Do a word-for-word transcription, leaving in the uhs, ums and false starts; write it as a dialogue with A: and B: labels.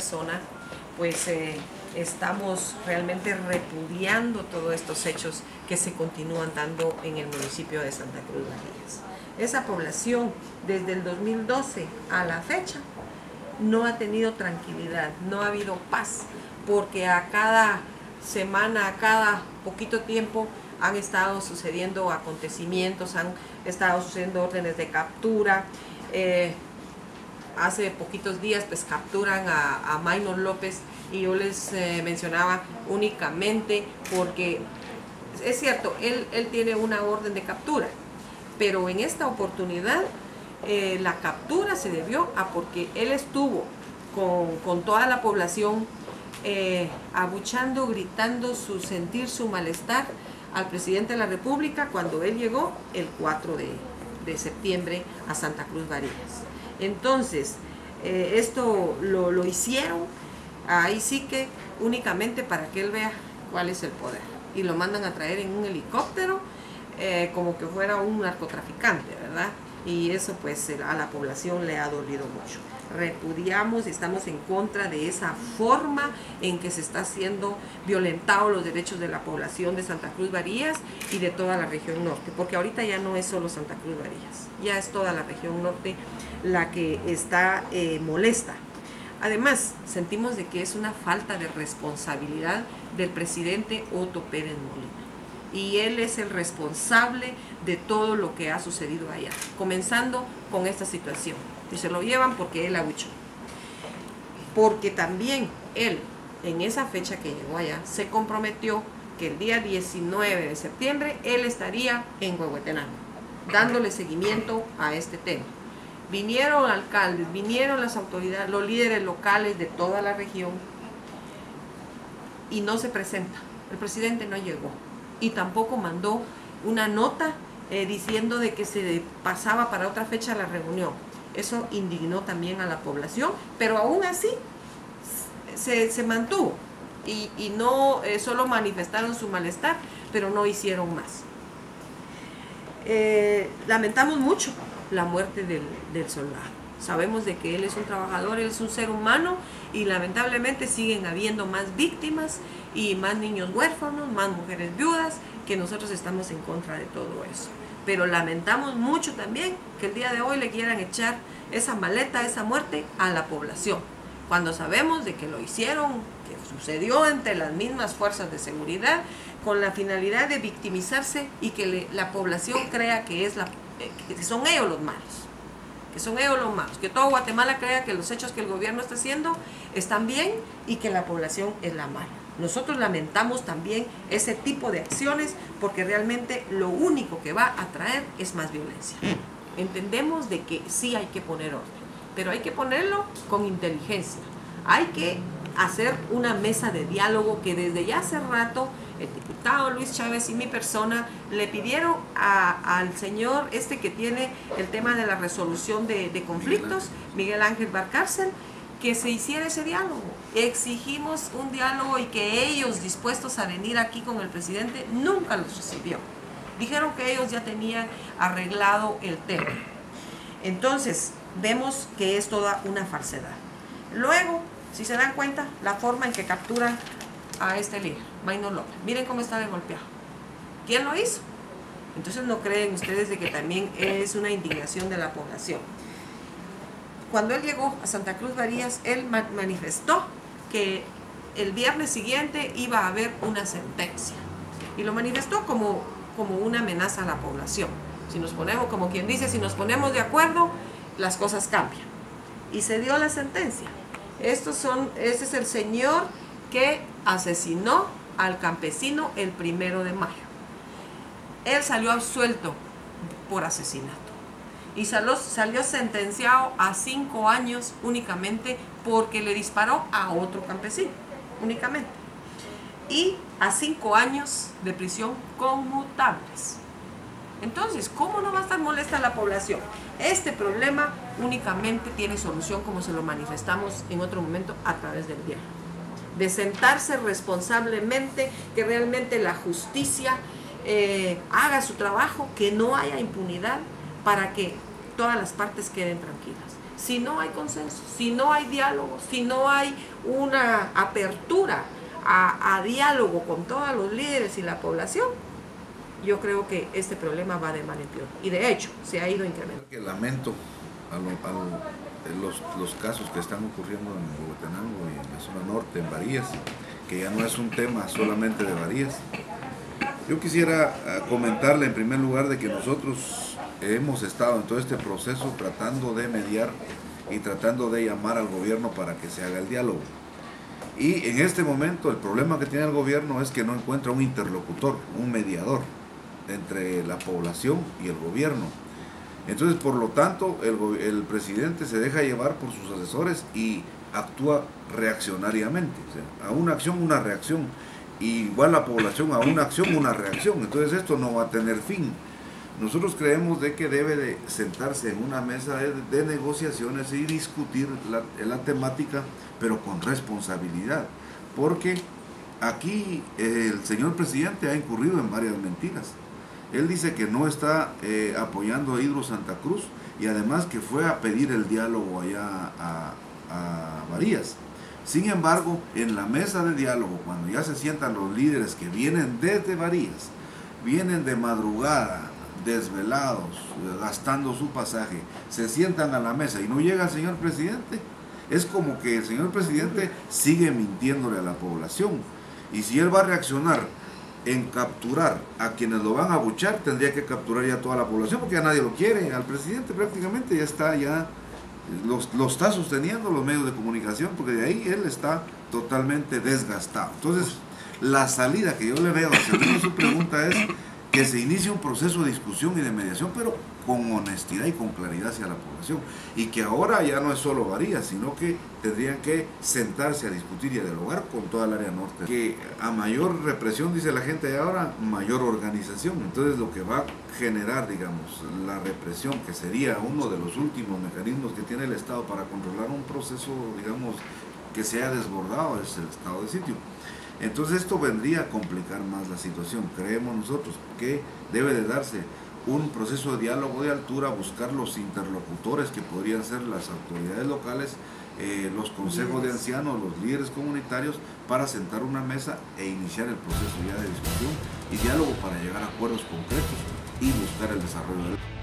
A: persona, pues eh, estamos realmente repudiando todos estos hechos que se continúan dando en el municipio de Santa Cruz Barías. Esa población, desde el dos mil doce a la fecha, no ha tenido tranquilidad, no ha habido paz, porque a cada semana, a cada poquito tiempo, han estado sucediendo acontecimientos, han estado sucediendo órdenes de captura. Eh, hace poquitos días pues capturan a, a Maynor López, y yo les eh, mencionaba únicamente porque es cierto, él, él tiene una orden de captura, pero en esta oportunidad eh, la captura se debió a porque él estuvo con, con toda la población eh, abuchando, gritando su sentir, su malestar al presidente de la República cuando él llegó el cuatro de septiembre a Santa Cruz Barías. Entonces, eh, esto lo, lo hicieron ahí sí que únicamente para que él vea cuál es el poder. Y lo mandan a traer en un helicóptero eh, como que fuera un narcotraficante, ¿verdad? Y eso pues a la población le ha dolido mucho. Repudiamos, estamos en contra de esa forma en que se está siendo violentados los derechos de la población de Santa Cruz Barías y de toda la región norte, porque ahorita ya no es solo Santa Cruz Barías, ya es toda la región norte la que está eh, molesta. Además, sentimos de que es una falta de responsabilidad del presidente Otto Pérez Molina, y él es el responsable de todo lo que ha sucedido allá, comenzando con esta situación. Y se lo llevan porque él abuchó. Porque también él, en esa fecha que llegó allá, se comprometió que el día diecinueve de septiembre él estaría en Huehuetenango, dándole seguimiento a este tema. Vinieron alcaldes, vinieron las autoridades, los líderes locales de toda la región, y no se presenta. El presidente no llegó y tampoco mandó una nota eh, diciendo de que se pasaba para otra fecha la reunión. Eso indignó también a la población, pero aún así se, se mantuvo y, y no eh, solo manifestaron su malestar, pero no hicieron más. Eh, lamentamos mucho la muerte del, del soldado. Sabemos de que él es un trabajador, él es un ser humano, y lamentablemente siguen habiendo más víctimas y más niños huérfanos, más mujeres viudas, que nosotros estamos en contra de todo eso. Pero lamentamos mucho también que el día de hoy le quieran echar esa maleta, esa muerte a la población, cuando sabemos de que lo hicieron, que sucedió entre las mismas fuerzas de seguridad, con la finalidad de victimizarse y que le, la población crea que, es la, eh, que son ellos los malos, que son ellos los malos, que todo Guatemala crea que los hechos que el gobierno está haciendo están bien y que la población es la mala. Nosotros lamentamos también ese tipo de acciones porque realmente lo único que va a traer es más violencia. Entendemos de que sí hay que poner orden, pero hay que ponerlo con inteligencia. Hay que hacer una mesa de diálogo que desde ya hace rato el diputado Luis Chávez y mi persona le pidieron a, al señor este que tiene el tema de la resolución de, de conflictos, Miguel Ángel Valcárcel, que se hiciera ese diálogo. Exigimos un diálogo y que ellos, dispuestos a venir aquí con el presidente, nunca los recibió. Dijeron que ellos ya tenían arreglado el tema. Entonces, vemos que es toda una falsedad. Luego, si se dan cuenta, la forma en que capturan a este líder, Maynor López. Miren cómo está de golpeado. ¿Quién lo hizo? Entonces, ¿no creen ustedes de que también es una indignación de la población? Cuando él llegó a Santa Cruz Barías, él manifestó que el viernes siguiente iba a haber una sentencia. Y lo manifestó como, como una amenaza a la población. Si nos ponemos, como quien dice, si nos ponemos de acuerdo, las cosas cambian. Y se dio la sentencia. Estos son, este es el señor que asesinó al campesino el primero de mayo. Él salió absuelto por asesinato. Y salió, salió sentenciado a cinco años únicamente porque le disparó a otro campesino, únicamente. Y a cinco años de prisión conmutables. Entonces, ¿cómo no va a estar molesta la población? Este problema únicamente tiene solución, como se lo manifestamos en otro momento, a través del diálogo. De sentarse responsablemente, que realmente la justicia eh, haga su trabajo, que no haya impunidad, para que todas las partes queden tranquilas. Si no hay consenso, si no hay diálogo, si no hay una apertura a, a diálogo con todos los líderes y la población, yo creo que este problema va de mal en peor. Y de hecho, se ha ido incrementando.
B: Lamento a lo, a lo, los, los casos que están ocurriendo en Huehuetenango y en la zona norte, en Varías, que ya no es un tema solamente de Varías. Yo quisiera comentarle en primer lugar de que nosotros hemos estado en todo este proceso tratando de mediar y tratando de llamar al gobierno para que se haga el diálogo. Y en este momento el problema que tiene el gobierno es que no encuentra un interlocutor, un mediador entre la población y el gobierno. Entonces, por lo tanto, el, el presidente se deja llevar por sus asesores y actúa reaccionariamente. O sea, a una acción, una reacción. Y igual la población a una acción, una reacción. Entonces esto no va a tener fin. Nosotros creemos de que debe de sentarse en una mesa de, de negociaciones y discutir la, la temática, pero con responsabilidad. Porque aquí el señor presidente ha incurrido en varias mentiras. Él dice que no está eh, apoyando a Hidro Santa Cruz y además que fue a pedir el diálogo allá a, a Varías. Sin embargo, en la mesa de diálogo, cuando ya se sientan los líderes que vienen desde Varías, vienen de madrugada, desvelados, gastando su pasaje, se sientan a la mesa y no llega el señor presidente, es como que el señor presidente sigue mintiéndole a la población. Y si él va a reaccionar en capturar a quienes lo van a abuchar, tendría que capturar ya toda la población, porque ya nadie lo quiere. Al presidente prácticamente ya está, ya los, lo está sosteniendo los medios de comunicación, porque de ahí él está totalmente desgastado. Entonces, la salida que yo le veo, según su pregunta, es que se inicie un proceso de discusión y de mediación, pero con honestidad y con claridad hacia la población. Y que ahora ya no es solo Varías, sino que tendrían que sentarse a discutir y a dialogar con toda el área norte. Que a mayor represión, dice la gente de ahora, mayor organización. Entonces lo que va a generar, digamos, la represión, que sería uno de los últimos mecanismos que tiene el Estado para controlar un proceso, digamos, que se haya desbordado, es el estado de sitio. Entonces esto vendría a complicar más la situación. Creemos nosotros que debe de darse un proceso de diálogo de altura, buscar los interlocutores que podrían ser las autoridades locales, eh, los consejos de ancianos, los líderes comunitarios, para sentar una mesa e iniciar el proceso ya de discusión y diálogo para llegar a acuerdos concretos y buscar el desarrollo del